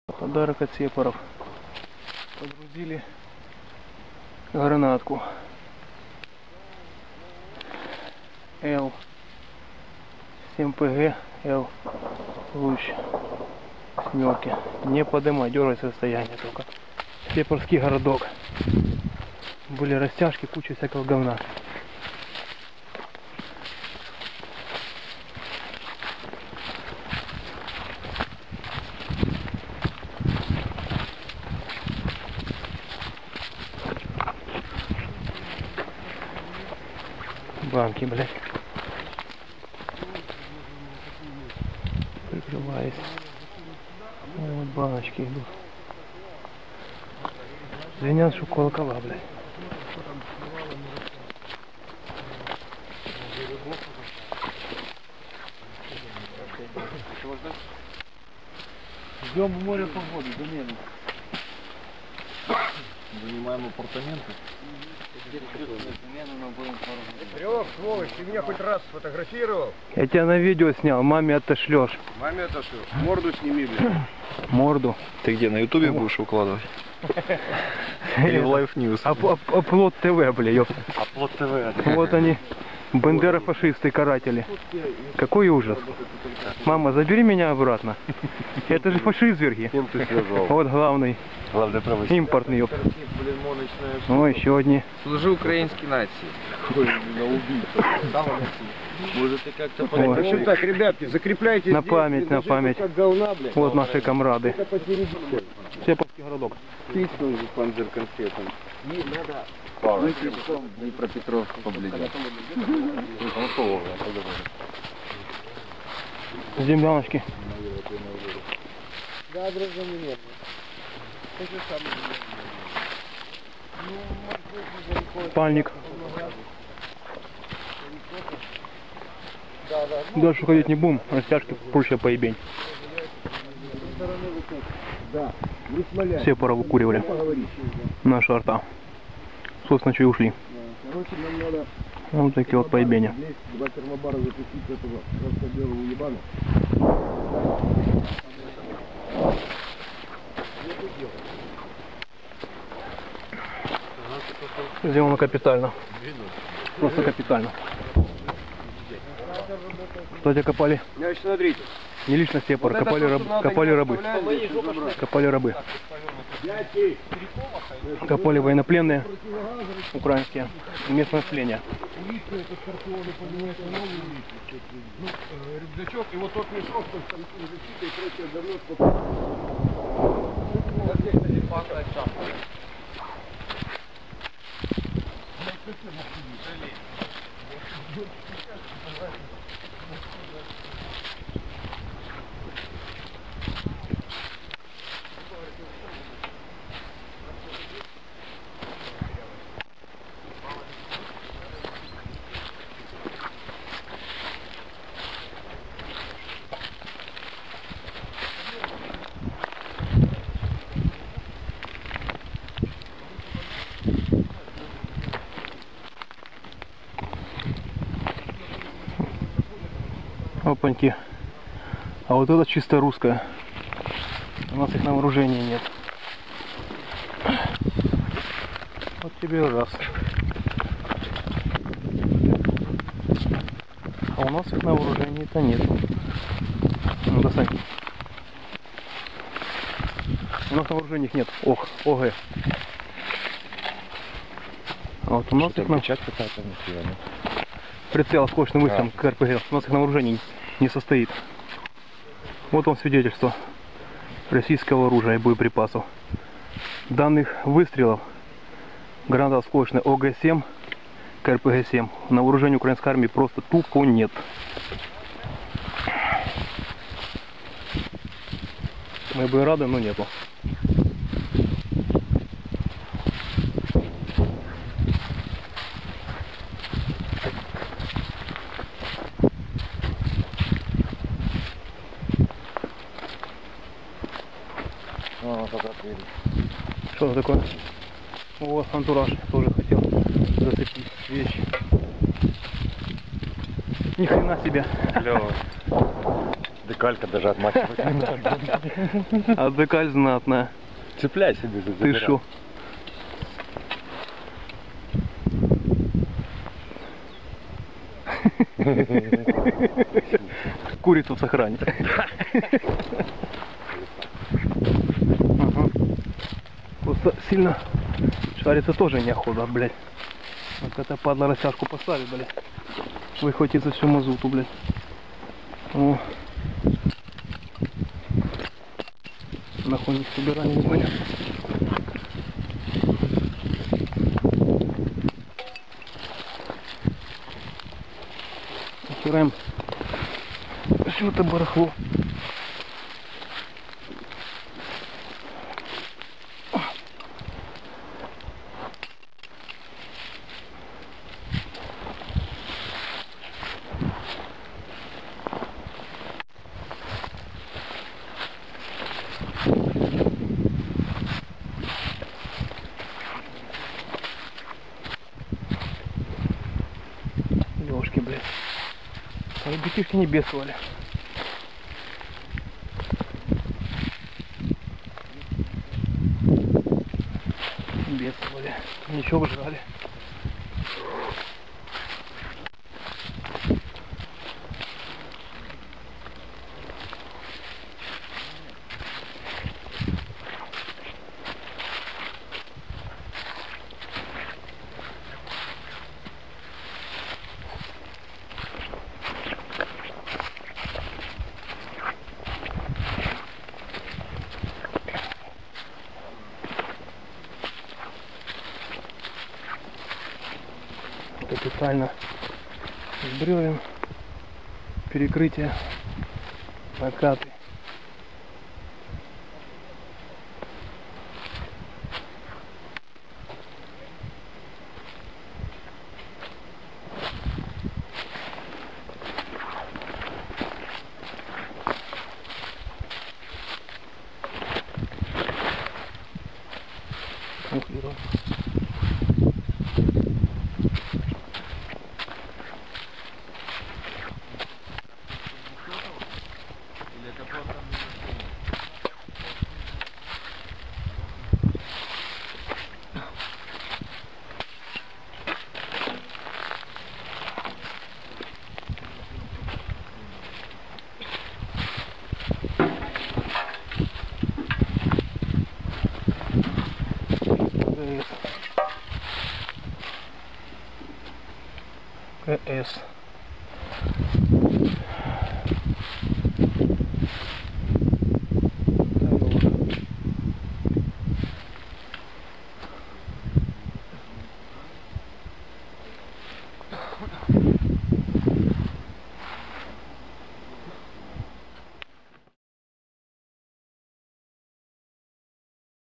Подарок от сепаров. Погрузили гранатку. Л. 7 ПГ. Л. Луч. Семерки. Не подымай, дергай состояние только. Сепарский городок. Были растяжки, куча всякого говна. Банки, блядь. Прикрываясь. Вот баночки идут. Звенят, что колокола, блядь. Ждем в море погоды, замену. Занимаем апартаменты. Серег, сволочь, ты меня хоть раз сфотографировал? Я тебя на видео снял, маме отошлешь. Маме отошлю. Морду сними, блядь. Морду. Ты где, на ютубе будешь выкладывать? Или в Life News? Оплот ТВ, бля, ёпта. Оплот ТВ. Вот они, бандерофашисты, каратели. Какой ужас. Мама, забери меня обратно. Это же фашизверги. Вот главный. Главное правый. Импортный, ёпта. О, еще одни. Служу украинской нации. Может, ты как-то Ой. В общем так, ребятки, закрепляйте На здесь, память, блин, на память. как говна, блядь. Вот наши комрады. Это посередине. Сепарский городок. Писнул же панзер конфетом. И надо... Ну и потом Днепропетровск поближе. Земляночки. Да, друзья, нет. Спальник. Дальше ходить не будем, растяжки проще поебень. Да, не смоляй. Сепара выкуривали. Наша арта. Собственно, что и ушли. Короче, нам надо... Вот такие вот поебения. Два термобара запустить этого белого уебана. Сделано капитально. Просто капитально. Что те копали? Значит, смотрите. Не лично сепар, Вот копали, это то, что надо, копали не рабы. оставляем, Копали рабы. Копали военнопленные украинские. Местное население. Рюкзачок и вот тот мешок, что там защита и прочее говно. Опаньки. А вот это чисто русская. У нас их на вооружении нет. Вот тебе раз. А у нас их на вооружении-то нет. Ну, достань. У нас на вооружении их нет. Ох, ОГ. А вот у нас их на... Прицел скошенным выстрелом к РПГ. У нас их на вооружении не состоит. Вот вам свидетельство российского оружия и боеприпасов. Данных выстрелов граната осколочная ОГ-7 к РПГ-7 на вооружении украинской армии просто тупо нет. Мы бы рады, но нету. Что это такое? Вот антураж, тоже хотел зацепить вещи. Ни хрена себе. Клево. Декалька даже отмахивать не надо. А декаль знатная. Цепляй себе за Ты шо? Курицу сохранить. Ага. Просто сильно шариться тоже неохота, блядь. Вот это падла растяжку поставит, блядь. Выхватится всю мазуту, блядь. О. Нахуй не собирали, не понял. Нахираем все это барахло. Ёшки, блядь. А ребятишки не бедствовали. Бедствовали. Ничего жрали. Капитально с бревен, перекрытие, накаты. Ух, КС.